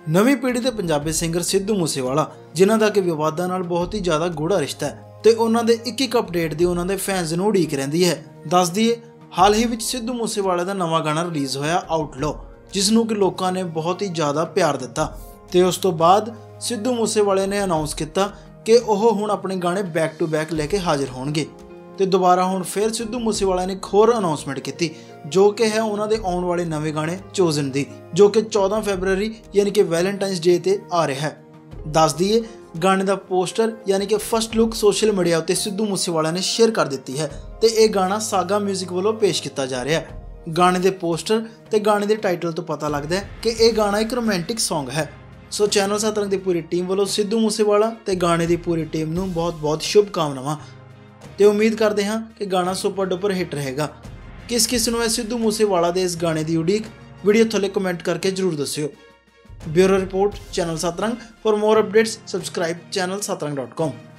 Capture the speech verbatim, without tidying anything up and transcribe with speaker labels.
Speaker 1: नवीं पीढ़ी के पंजाबी सिंगर सिद्धू मूसेवाला जिन्हां दा कि विवादां नाल बहुत ही ज़्यादा गूढ़ा रिश्ता है ते उन्हां दे एक एक अपडेट दी उन्हां दे फैंस नूं उड़ीक रहिंदी है। दस दईए हाल ही विच सिद्धू मूसेवाले दा नवां गाना रिलीज़ होया आउटलो, जिस नूं कि लोकां ने बहुत ही ज़्यादा प्यार दिता ते उस तो बाद सिद्धू मूसेवाले ने अनाउंस किया कि ओह हुण अपने गाने बैक टू बैक लैके हाजिर होणगे ते दोबारा हुण फिर सिद्धू मूसेवाला ने एक होर अनाउंसमेंट की जो कि है उन्हां दे आउण वाले नवे गाने चोजन दी, जो कि चौदह फरवरी यानी कि वैलेंटाइनस डे ते आ रहा है। दस दईए गाने का पोस्टर यानी कि फर्स्ट लुक सोशल मीडिया उत्ते सिद्धू मूसेवाला ने शेयर कर दी है ते यह गाना सागा म्यूजिक वालों पेश किया जा रहा है। गाने के पोस्टर ते गाने के टाइटल तो पता लगता है कि यह गाना एक रोमांटिक सॉन्ग है। सो चैनल सत्त रंग की पूरी टीम वालों सिद्धू मूसेवाला ते गाने की पूरी टीम नूं बहुत बहुत शुभकामनावां ते उम्मीद करते हैं कि गाना सुपर डुपर हिट रहेगा। किस किस नूं है सिद्धू मूसेवाला दे इस गाने की उड़ीक, वीडियो थल्ले कमेंट करके जरूर दस्सिओ। Bureau report channel Satt Rang. For more updates subscribe channel Satt Rang dot com.